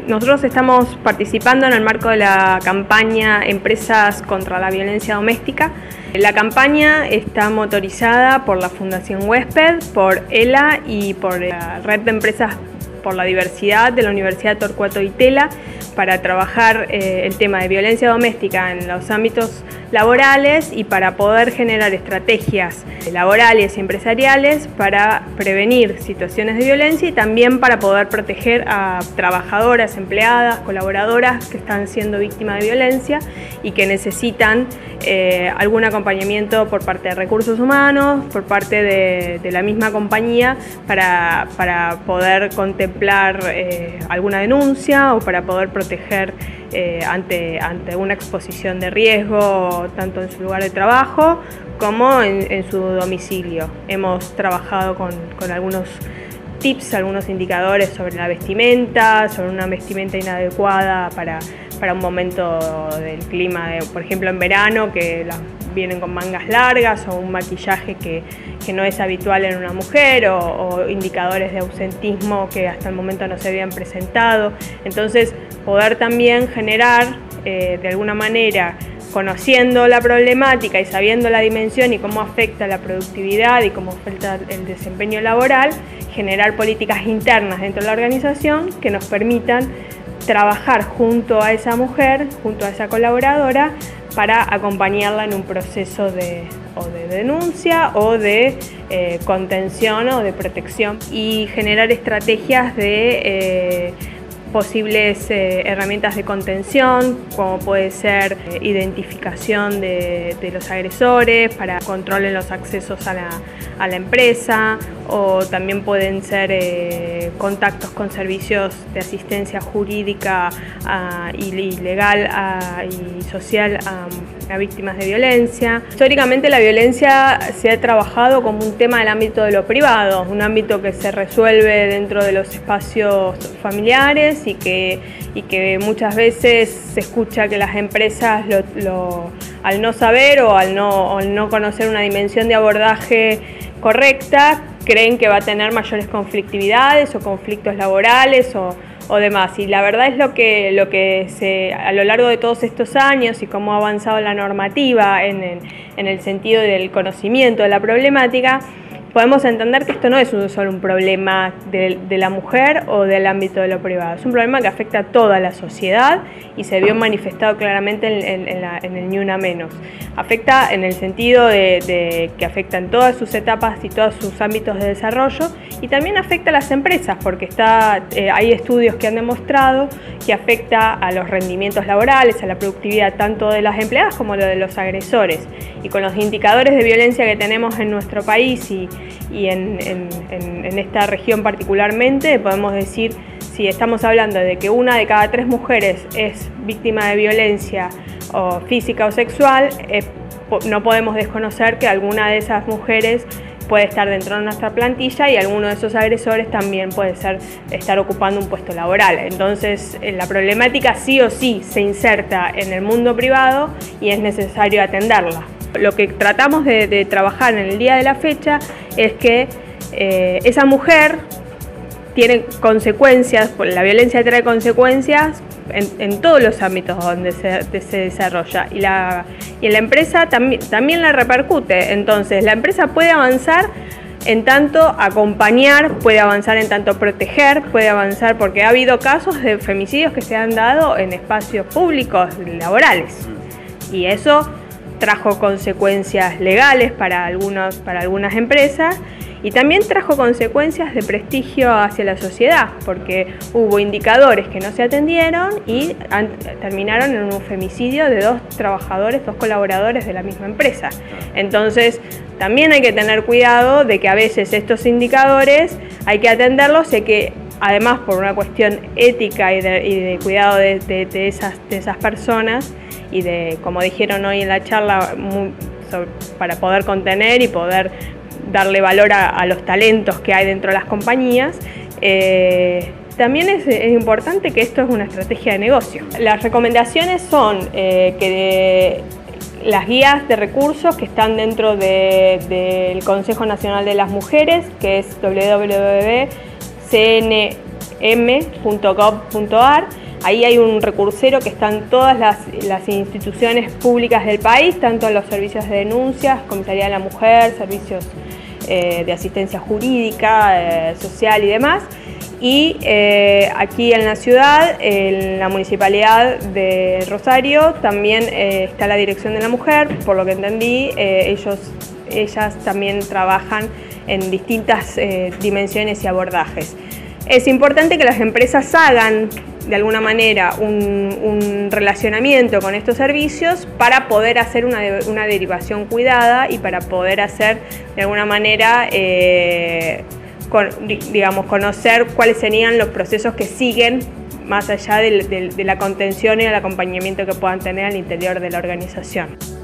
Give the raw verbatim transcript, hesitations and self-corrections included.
Nosotros estamos participando en el marco de la campaña Empresas contra la Violencia Doméstica. La campaña está motorizada por la Fundación Huésped, por ELA y por la Red de Empresas por la Diversidad de la Universidad Torcuato Di Tella para trabajar eh, el tema de violencia doméstica en los ámbitos laborales y para poder generar estrategias laborales y empresariales para prevenir situaciones de violencia y también para poder proteger a trabajadoras, empleadas, colaboradoras que están siendo víctimas de violencia y que necesitan eh, algún acompañamiento por parte de recursos humanos, por parte de, de la misma compañía para, para poder contemplar eh, alguna denuncia o para poder proteger eh, ante, ante una exposición de riesgo tanto en su lugar de trabajo como en, en su domicilio. Hemos trabajado con, con algunos tips, algunos indicadores sobre la vestimenta, sobre una vestimenta inadecuada para, para un momento del clima, de, por ejemplo en verano, que las vienen con mangas largas o un maquillaje que, que no es habitual en una mujer o, o indicadores de ausentismo que hasta el momento no se habían presentado. Entonces, poder también generar eh, de alguna manera, conociendo la problemática y sabiendo la dimensión y cómo afecta la productividad y cómo afecta el desempeño laboral, generar políticas internas dentro de la organización que nos permitan trabajar junto a esa mujer, junto a esa colaboradora, para acompañarla en un proceso de, o de denuncia o de eh, contención o de protección y generar estrategias de eh, posibles eh, herramientas de contención, como puede ser eh, identificación de, de los agresores para control en los accesos a la, a la empresa, o también pueden ser eh, contactos con servicios de asistencia jurídica uh, y, y legal uh, y social um, a víctimas de violencia. Históricamente la violencia se ha trabajado como un tema del ámbito de lo privado, un ámbito que se resuelve dentro de los espacios familiares y que, y que muchas veces se escucha que las empresas lo, lo, al no saber o al no, o al no conocer una dimensión de abordaje correcta, creen que va a tener mayores conflictividades o conflictos laborales o, o demás. Y la verdad es lo que, lo que se, a lo largo de todos estos años y cómo ha avanzado la normativa en, en, en el sentido del conocimiento de la problemática, podemos entender que esto no es un, solo un problema de, de la mujer o del ámbito de lo privado, es un problema que afecta a toda la sociedad y se vio manifestado claramente en, en, en, la, en el Ni Una Menos. Afecta en el sentido de, de que afecta en todas sus etapas y todos sus ámbitos de desarrollo y también afecta a las empresas porque está, eh, hay estudios que han demostrado que afecta a los rendimientos laborales, a la productividad tanto de las empleadas como de los agresores. Y con los indicadores de violencia que tenemos en nuestro país y y en, en, en, en esta región particularmente, podemos decir, si estamos hablando de que una de cada tres mujeres es víctima de violencia o física o sexual, eh, no podemos desconocer que alguna de esas mujeres puede estar dentro de nuestra plantilla y alguno de esos agresores también puede ser, estar ocupando un puesto laboral. Entonces, la problemática sí o sí se inserta en el mundo privado y es necesario atenderla. Lo que tratamos de, de trabajar en el día de la fecha es que eh, esa mujer tiene consecuencias, la violencia trae consecuencias en, en todos los ámbitos donde se, de, se desarrolla y, la, y en la empresa tam, también la repercute. Entonces la empresa puede avanzar en tanto acompañar, puede avanzar en tanto proteger, puede avanzar porque ha habido casos de femicidios que se han dado en espacios públicos laborales y eso trajo consecuencias legales para, algunos, para algunas empresas y también trajo consecuencias de prestigio hacia la sociedad porque hubo indicadores que no se atendieron y han, terminaron en un femicidio de dos trabajadores, dos colaboradores de la misma empresa. Entonces también hay que tener cuidado de que a veces estos indicadores hay que atenderlos y que además por una cuestión ética y de, y de cuidado de, de, de, esas, de esas personas y de, como dijeron hoy en la charla, muy, sobre, para poder contener y poder darle valor a, a los talentos que hay dentro de las compañías, eh, también es, es importante que esto es una estrategia de negocio. Las recomendaciones son eh, que de, las guías de recursos que están dentro de, del Consejo Nacional de las Mujeres, que es doble u doble u doble u punto c n m punto gov punto ar. Ahí hay un recursero que están todas las, las instituciones públicas del país, tanto los servicios de denuncias, Comisaría de la Mujer, servicios eh, de asistencia jurídica, eh, social y demás. Y eh, aquí en la ciudad, en la Municipalidad de Rosario, también eh, está la Dirección de la Mujer. Por lo que entendí, eh, ellos, ellas también trabajan en distintas eh, dimensiones y abordajes. Es importante que las empresas hagan de alguna manera un, un relacionamiento con estos servicios para poder hacer una, una derivación cuidada y para poder hacer de alguna manera, eh, con, digamos, conocer cuáles serían los procesos que siguen más allá de, de, de la contención y el acompañamiento que puedan tener al interior de la organización.